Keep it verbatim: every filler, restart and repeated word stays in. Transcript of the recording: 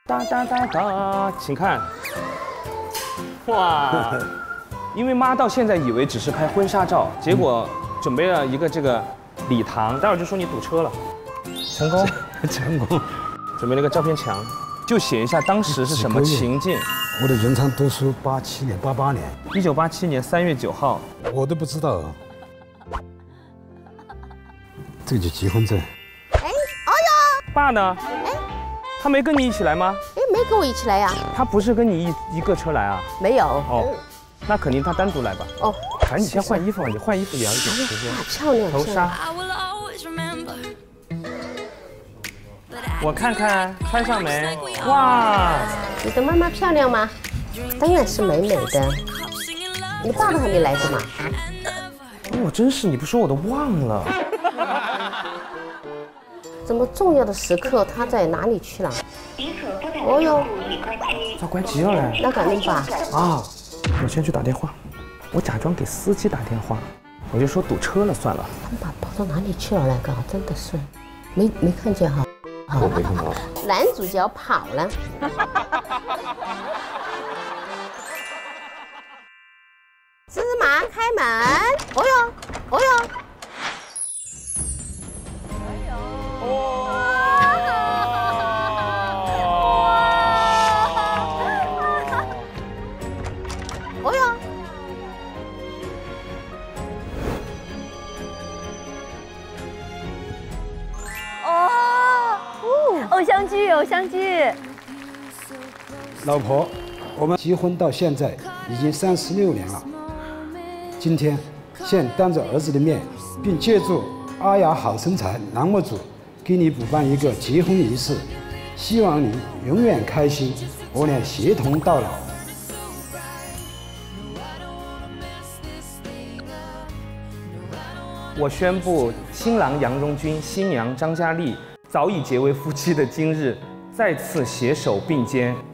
哒哒哒哒，请看，哇！因为妈到现在以为只是拍婚纱照，结果准备了一个这个礼堂，待会儿就说你堵车了，成功，成功，准备了个照片墙，就写一下当时是什么情境。 我的原厂读书八七年、八八年， 一九八七年三月九号， 我都不知道。这个就结婚证。 哎，哦哟， 爸呢？哎，他没跟你一起来吗？ 哎，没跟我一起来呀。 他不是跟你一一个车来啊？ 没有。 哦，那肯定他单独来吧？哦，赶紧先换衣服，你换衣服聊一点时间。 漂亮， 头纱。我看看穿上没？哇， 你的妈妈漂亮吗？当然是美美的。你爸爸还没来的嘛？ 我真是，你不说我都忘了。 这么重要的时刻，他在哪里去了？哦哟， 他关机了嘞。 那赶紧吧。 啊，我先去打电话，我假装给司机打电话，我就说堵车了算了。 他们把跑到哪里去了？那个真的是，没没看见哈。 我没看到。 男主角跑了。芝麻开门。哦哟，哦哟。哦哟。 哦，偶像剧，偶像剧。 老婆，我们结婚到现在已经三十六年了。今天，现当着儿子的面，并借助阿雅好身材栏目组，给你补办一个结婚仪式，希望你永远开心，我俩协同到老。 我宣布，新郎杨荣军、新娘张嘉丽早已结为夫妻的今日，再次携手并肩，